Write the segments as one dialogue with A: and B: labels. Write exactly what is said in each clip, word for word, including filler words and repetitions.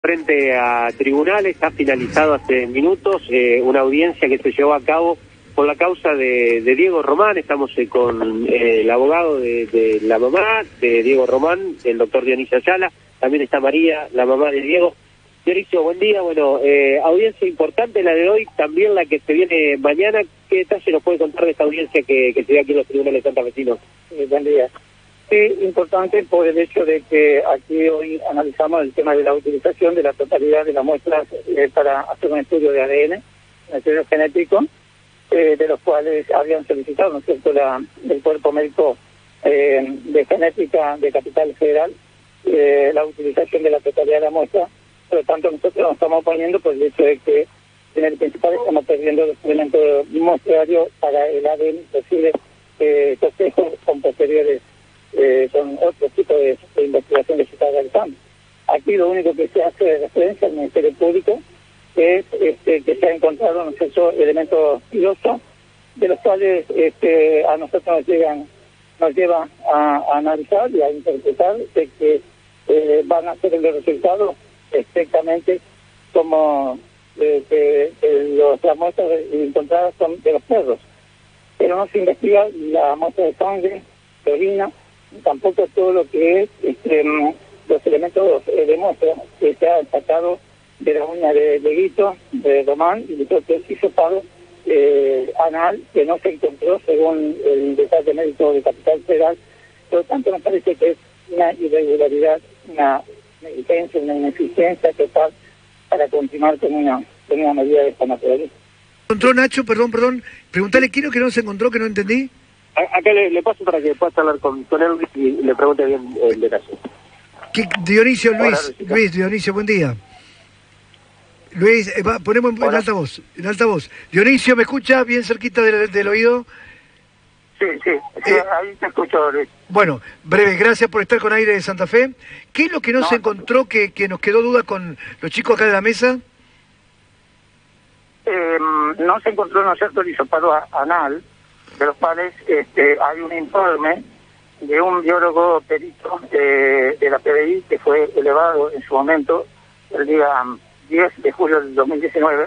A: Frente a tribunales, ha finalizado hace minutos eh, una audiencia que se llevó a cabo por la causa de, de Diego Román. Estamos eh, con eh, el abogado de, de la mamá de Diego Román, el doctor Dionisio Ayala. También está María, la mamá de Diego. Dionisio, buen día. Bueno, eh, audiencia importante la de hoy, también la que se viene mañana. ¿Qué detalle nos puede contar de esta audiencia que, que se da aquí en los tribunales santafesinos?
B: Eh, buen día. Sí, importante por el hecho de que aquí hoy analizamos el tema de la utilización de la totalidad de las muestras eh, para hacer un estudio de A D N, un estudio genético, eh, de los cuales habían solicitado, ¿no es cierto?, la, el Cuerpo Médico eh, de Genética de Capital Federal, eh, la utilización de la totalidad de la muestra. Por lo tanto, nosotros nos estamos oponiendo por el hecho de que en el principal estamos perdiendo los elementos muestrarios para el A D N posible eh, cotejos con posteriores. Eh, son otro tipo de, de investigación que se está realizando. Aquí lo único que se hace de referencia al Ministerio Público es este, que se ha encontrado ¿no es cierto?, elementos pilosos, de los cuales este, a nosotros nos llegan nos lleva a, a analizar y a interpretar de que eh, van a ser los resultados estrictamente como de, de, de los, las muestras encontradas son de los perros, pero no se investiga la muestra de sangre, de orina, tampoco todo lo que es este, los elementos eh, de muestra que se ha sacado de la uña de Dieguito, de Román, y de todo el hisopado eh, anal, que no se encontró según el detalle médico de Capital Federal. Por lo tanto, me parece que es una irregularidad, una negligencia, una ineficiencia total para continuar con una, con una medida de esta naturaleza.
C: ¿Encontró, Nacho? Perdón, perdón. Preguntale, ¿qué es lo que no se encontró, que no entendí?
A: Acá le, le paso para que pueda hablar con, con él y le pregunte bien el detalle.
C: ¿Qué, Dionisio, Luis,
A: Hola,
C: Luis, Dionisio, buen día. Luis, eh, va, ponemos en, en altavoz, en altavoz. Dionisio, ¿me escucha bien cerquita del, del oído?
B: Sí, sí, sí eh, ahí te escucho, Luis.
C: Bueno, breve, gracias por estar con Aire de Santa Fe. ¿Qué es lo que no, no se encontró, que, que nos quedó duda con los chicos acá de la mesa?
B: Eh, no se encontró, ¿no es cierto?, el hisopado anal, de los cuales este, hay un informe de un biólogo perito eh, de la P D I que fue elevado en su momento el día diez de julio del dos mil diecinueve,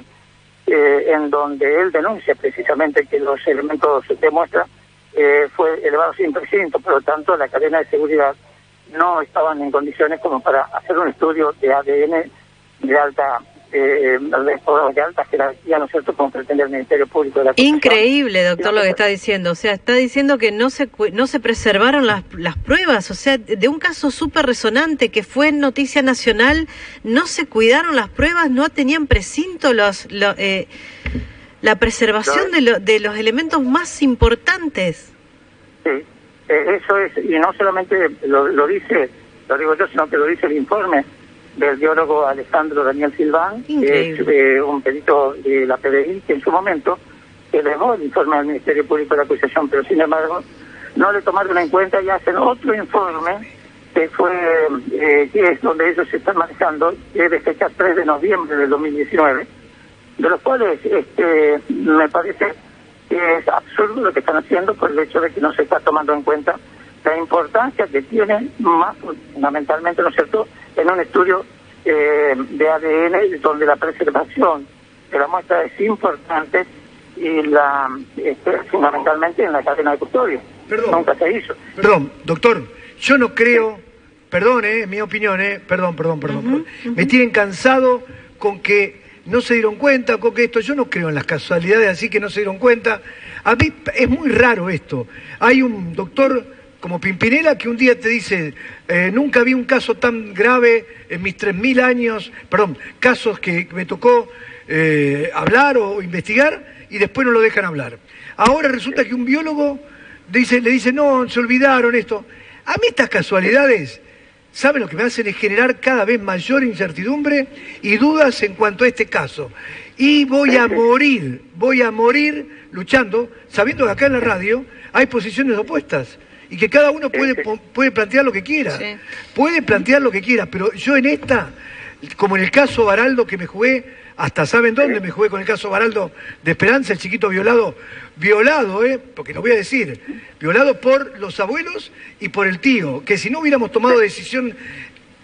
B: eh, en donde él denuncia precisamente que los elementos de muestra eh, fue elevado sin recinto, por lo tanto la cadena de seguridad no estaban en condiciones como para hacer un estudio de A D N de alta Eh, de alta jerarquía, ¿no es cierto?, como pretende el Ministerio Público de la Constitución.
D: Increíble, doctor, lo que está diciendo. O sea, está diciendo que no se no se preservaron las, las pruebas. O sea, de un caso súper resonante que fue en noticia nacional, no se cuidaron las pruebas, no tenían precinto los, los eh, la preservación de, lo, de los elementos más importantes.
B: Sí, eh, eso es, y no solamente lo, lo dice, lo digo yo, sino que lo dice el informe del biólogo Alejandro Daniel Silván, que es eh, un perito de la P D I, que en su momento elevó el informe al Ministerio Público de la Acusación, pero sin embargo no le tomaron en cuenta y hacen otro informe que fue eh, que es donde ellos se están manejando, que es de fecha tres de noviembre del dos mil diecinueve, de los cuales este me parece que es absurdo lo que están haciendo por el hecho de que no se está tomando en cuenta la importancia que tiene más fundamentalmente, ¿no es cierto?, en un estudio eh, de A D N donde la preservación de la muestra es importante y la este, fundamentalmente en la cadena de custodia.
C: Perdón,
B: nunca se hizo.
C: Perdón, doctor, yo no creo, perdón, eh, mi opinión, eh, perdón, perdón, perdón, uh-huh, uh-huh. Me tienen cansado con que no se dieron cuenta, con que esto, yo no creo en las casualidades así que no se dieron cuenta. A mí es muy raro esto. Hay un doctor como Pimpinela, que un día te dice, eh, nunca vi un caso tan grave en mis tres mil años, perdón, casos que me tocó eh, hablar o investigar, y después no lo dejan hablar. Ahora resulta que un biólogo dice, le dice, no, se olvidaron esto. A mí estas casualidades, ¿saben lo que me hacen? Es generar cada vez mayor incertidumbre y dudas en cuanto a este caso. Y voy a morir, voy a morir luchando, sabiendo que acá en la radio hay posiciones opuestas. Y que cada uno puede, puede plantear lo que quiera, sí. puede plantear lo que quiera, pero yo en esta, como en el caso Baraldo, que me jugué, hasta saben dónde me jugué con el caso Baraldo de Esperanza, el chiquito violado, violado, ¿eh? Porque lo voy a decir, violado por los abuelos y por el tío, que si no hubiéramos tomado decisión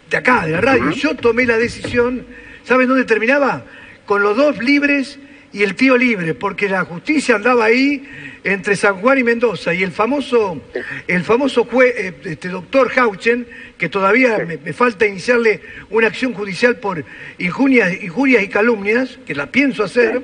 C: de acá, de la radio. Uh-huh. Yo tomé la decisión, ¿saben dónde terminaba? Con los dos libres y el tío libre, porque la justicia andaba ahí entre San Juan y Mendoza, y el famoso el famoso juez, este doctor Hauchen, que todavía me, me falta iniciarle una acción judicial por injurias, injurias y calumnias, que la pienso hacer,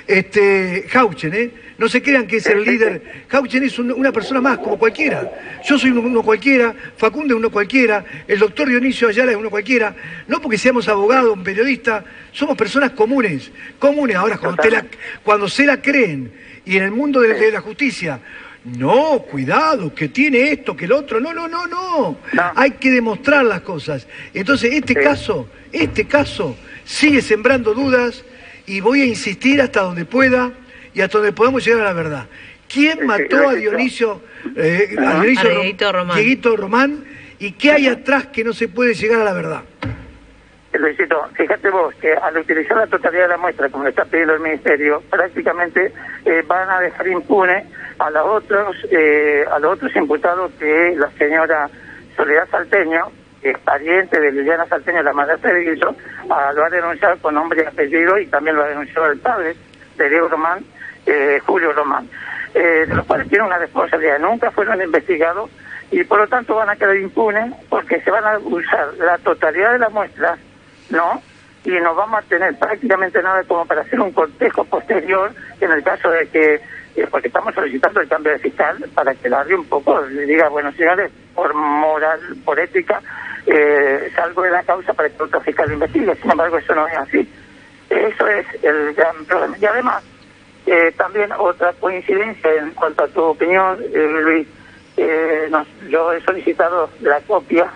C: este Hauchen, ¿eh? No se crean que es el líder. Hauchen es un, una persona más, como cualquiera. Yo soy uno cualquiera, Facundo es uno cualquiera, el doctor Dionisio Ayala es uno cualquiera. No porque seamos abogados, un periodista, somos personas comunes. Comunes. Ahora, cuando, te la, cuando se la creen, y en el mundo de, de la justicia, no, cuidado, que tiene esto, que el otro. No, no, no, no. no. Hay que demostrar las cosas. Entonces, este sí. caso, este caso sigue sembrando dudas, y voy a insistir hasta donde pueda, y hasta donde podamos llegar a la verdad. ¿Quién mató a Dionisio, eh, a Dionisio a Dieguito Román. Dieguito Román? ¿Y qué hay atrás que no se puede llegar a la verdad?
B: Luisito, fíjate vos que al utilizar la totalidad de la muestra, como le está pidiendo el Ministerio, prácticamente eh, van a dejar impune a los otros eh, a los otros imputados que la señora Soledad Salteño, que es pariente de Liliana Salteño, la madrastra de Dieguito, ah, lo ha denunciado con nombre y apellido, y también lo ha denunciado el padre de Diego Román, eh, Julio Román, eh, de los cuales tienen una responsabilidad. Nunca fueron investigados y por lo tanto van a quedar impunes, porque se van a usar la totalidad de las muestras, ¿no? Y no vamos a tener prácticamente nada como para hacer un cortejo posterior en el caso de que, eh, porque estamos solicitando el cambio de fiscal para que la ríe un poco, le diga, bueno, señores, por moral, por ética, eh, salgo de la causa para que otro fiscal investigue. Sin embargo, eso no es así. Eso es el gran problema. Y además, eh, también otra coincidencia en cuanto a tu opinión, eh, Luis, eh, nos, yo he solicitado la copia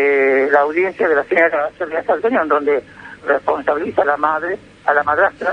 B: de la audiencia de la señora Soledad Salteño, en donde responsabiliza a la madre, a la madrastra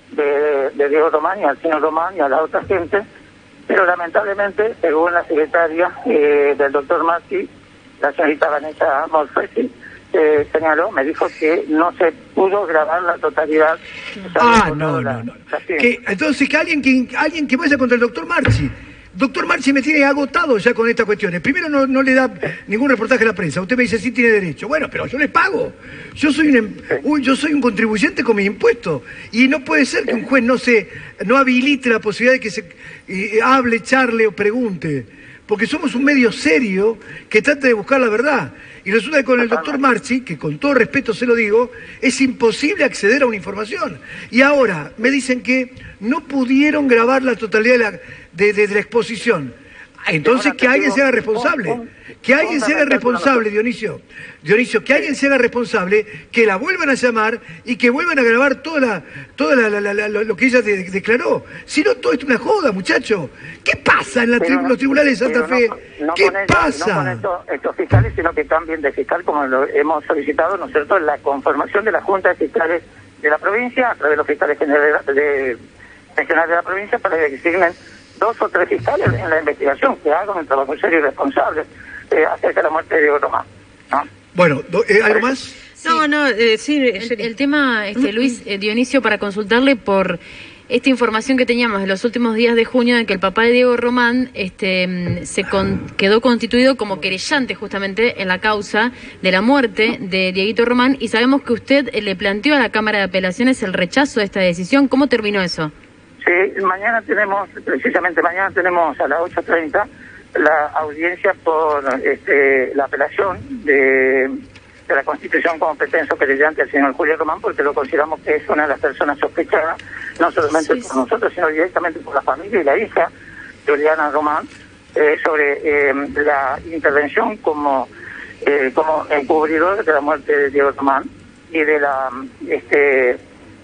B: de, de Diego Román y al señor Román y a la otra gente, pero lamentablemente, según la secretaria eh, del doctor Marchi, la señorita Vanessa Morfesi, eh, señaló, me dijo que no se pudo grabar la totalidad.
C: Ah, no, la, no, no. Que, entonces, que alguien que alguien que vaya contra el doctor Marchi. Doctor Marchi me tiene agotado ya con estas cuestiones. Primero, no, no le da ningún reportaje a la prensa. Usted me dice, sí tiene derecho. Bueno, pero yo le pago. Yo soy un, un yo soy un contribuyente con mis impuestos. Y no puede ser que un juez no se no habilite la posibilidad de que se eh, hable, charle o pregunte. Porque somos un medio serio que trata de buscar la verdad. Y resulta que con el doctor Marchi, que con todo respeto se lo digo, es imposible acceder a una información. Y ahora me dicen que no pudieron grabar la totalidad de la, de, de, de la exposición. Entonces que alguien se haga responsable. Que alguien se haga responsable, Dionisio. Dionisio, que alguien se haga responsable, que la vuelvan a llamar y que vuelvan a grabar toda la, toda la, la, la, la, lo que ella de, declaró. Si no, todo esto es una joda, muchacho. ¿Qué pasa en la tri no, los tribunales de Santa Fe?
B: No, no
C: ¿Qué
B: con
C: pasa?
B: Ellos, no con estos, estos fiscales, sino que cambien de fiscal, como lo hemos solicitado, ¿no es cierto?, la conformación de la Junta de Fiscales de la provincia, a través de los fiscales generales de, regionales de la provincia, para que designen dos o tres fiscales en la investigación, que hagan un trabajo serio y responsable eh, acerca de la muerte de Diego Román, ¿no?
C: Bueno, eh, ¿algo más?
D: Sí. No, no, eh, sí.
E: El, el tema, este, Luis, eh, Dionisio, para consultarle por esta información que teníamos en los últimos días de junio de que el papá de Diego Román este, se con, quedó constituido como querellante justamente en la causa de la muerte de Dieguito Román, y sabemos que usted eh, le planteó a la Cámara de Apelaciones el rechazo de esta decisión. ¿Cómo terminó eso?
B: Sí, mañana tenemos, precisamente mañana tenemos a las ocho treinta la audiencia por este, la apelación de, de la Constitución como pretenso querellante al señor Julio Román, porque lo consideramos que es una de las personas sospechadas, no solamente sí, por sí. nosotros, sino directamente por la familia y la hija, Juliana Román, eh, sobre eh, la intervención como, eh, como encubridor de la muerte de Diego Román y de la... este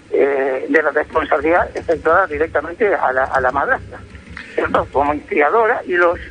B: Eh, de la responsabilidad efectuada directamente a la, a la madrastra, ¿cierto?, como instigadora, y los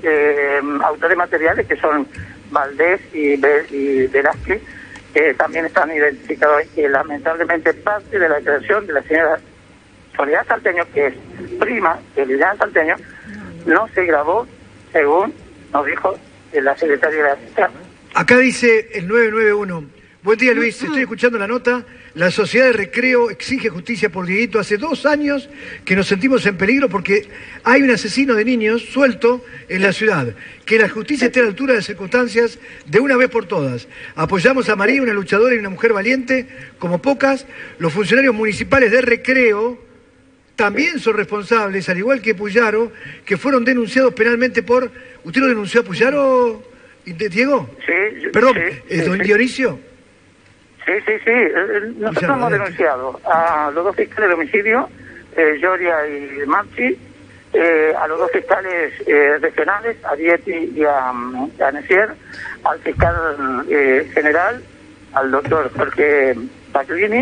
B: eh, autores materiales, que son Valdés y, Be y Velázquez, que también están identificados, y que lamentablemente parte de la declaración de la señora Soledad Salteño, que es prima de Liliana Salteño, no se grabó, según nos dijo la secretaria de la Fiscalía.
C: Acá dice el nueve nueve uno, Buen día, Luis. Estoy escuchando la nota. La Sociedad de Recreo exige justicia por Dieguito. Hace dos años que nos sentimos en peligro porque hay un asesino de niños suelto en la ciudad. Que la justicia esté a la altura de las circunstancias de una vez por todas. Apoyamos a María, una luchadora y una mujer valiente, como pocas. Los funcionarios municipales de Recreo también son responsables, al igual que Puyaro, que fueron denunciados penalmente por... ¿Usted lo denunció a Puyaro, Diego?
B: Sí.
C: Perdón,
B: sí,
C: ¿es
B: sí,
C: don
B: sí.
C: Dionisio?
B: Sí, sí, sí. Nosotros
C: Puyaro,
B: hemos
C: adelante.
B: denunciado a los dos fiscales de homicidio, eh, Lloria y Marchi, eh, a los dos fiscales eh, regionales, a Dieti y a, a Necier, al fiscal eh, general, al doctor Jorge Paclini,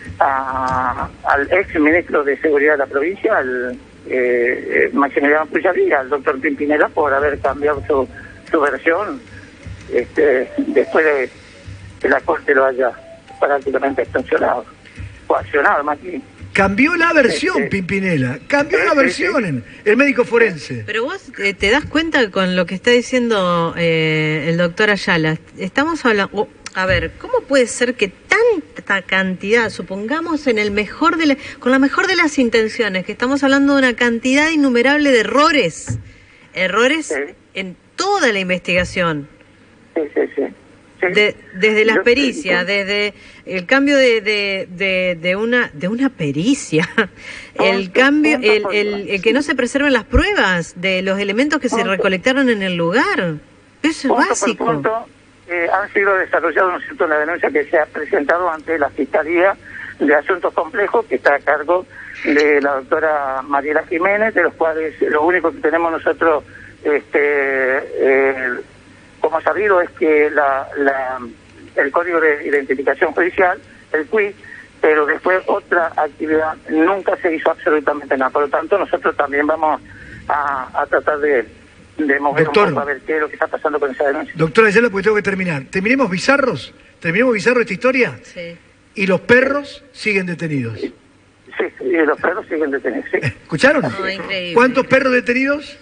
B: a, al ex ministro de Seguridad de la provincia, al eh, Maximiliano Pujarí, al doctor Pimpinela, por haber cambiado su, su versión este, después de que la Corte lo haya prácticamente extorsionado, coaccionado más bien.
C: Cambió la versión,
B: Sí, sí.
C: Pimpinela. Cambió
B: Sí,
C: la
B: sí,
C: versión,
B: sí.
C: en el médico forense.
D: Pero vos eh, te das cuenta con lo que está diciendo eh, el doctor Ayala. Estamos hablando... oh, a ver, ¿cómo puede ser que tanta cantidad, supongamos en el mejor de la, con la mejor de las intenciones, que estamos hablando de una cantidad innumerable de errores, errores
B: Sí.
D: en toda la investigación?
B: Sí, sí, sí. Sí.
D: De- desde las
B: Yo-
D: pericias,
B: yo-
D: desde el cambio de, de, de, de una de una pericia, el
B: Punto,
D: cambio,
B: punto
D: el,
B: por
D: el,
B: punto.
D: el que no se preserven las pruebas de los elementos que se
B: Punto.
D: recolectaron en el lugar. Eso es
B: punto
D: básico.
B: por punto, eh, han sido desarrollados, ¿no es cierto?, la denuncia que se ha presentado ante la Fiscalía de Asuntos Complejos, que está a cargo de la doctora Mariela Jiménez, de los cuales lo único que tenemos nosotros, este, eh, como sabido, es que la, la, el Código de Identificación Judicial, el C U I, pero después otra actividad, nunca se hizo absolutamente nada. Por lo tanto, nosotros también vamos a, a tratar de, de mover
C: Doctor.
B: un poco a ver qué es lo que está pasando con esa denuncia.
C: Doctora Ayala, porque tengo que terminar. Terminemos bizarros, terminemos bizarro esta historia.
D: Sí.
C: Y los perros siguen detenidos.
B: Sí, y los perros siguen detenidos, sí.
C: ¿Escucharon?
D: No, increíble.
C: ¿Cuántos perros detenidos?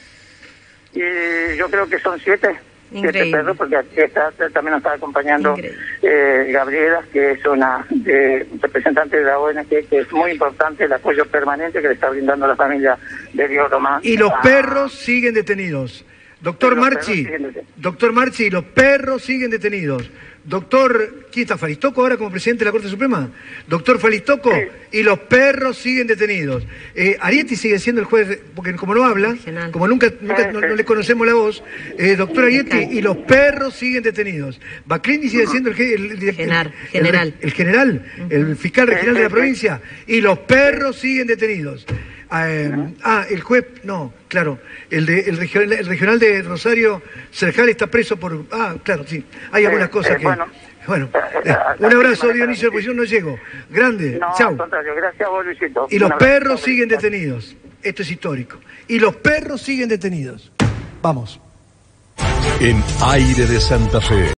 B: Y yo creo que son siete. Siete
D: Increíble.
B: perros, porque aquí está, también nos está acompañando
D: Increíble.
B: eh, Gabriela, que es una de, representante de la O N G, que es muy importante el apoyo permanente que le está brindando la familia de Diego Román.
C: Y los
B: a-
C: perros siguen detenidos. Doctor
B: Y los perros
C: Marchi,
B: siguen detenidos.
C: doctor Marchi, los perros siguen detenidos. Doctor, ¿quién está? ¿Falistoco ahora como presidente de la Corte Suprema? Doctor Falistoco,
B: Sí.
C: y los perros siguen detenidos. Eh, Arietti sigue siendo el juez, porque como no habla,
D: Regional.
C: como nunca, nunca no, no le conocemos la voz, eh, doctor Arietti, y los perros siguen detenidos. Baclini sigue siendo el, ge- el, el- el-
D: General,
C: el-
D: general.
C: el general, el fiscal regional de la provincia, y los perros siguen detenidos. Eh, ah, el juez, no, claro, el, de, el, regional, el regional de Rosario, Serjal, está preso por... Ah, claro, sí, hay algunas
B: Eh,
C: cosas
B: eh,
C: que...
B: bueno.
C: Bueno,
B: Eh,
C: eh,
B: eh,
C: un abrazo,
B: eh,
C: Dionisio, porque yo no llego. Grande,
B: No, al
C: chau.
B: contrario, gracias a vos, Luisito.
C: Y
B: Un
C: los
B: abrazo.
C: perros siguen detenidos. Esto es histórico. Y los perros siguen detenidos. Vamos.
F: En Aire de Santa Fe.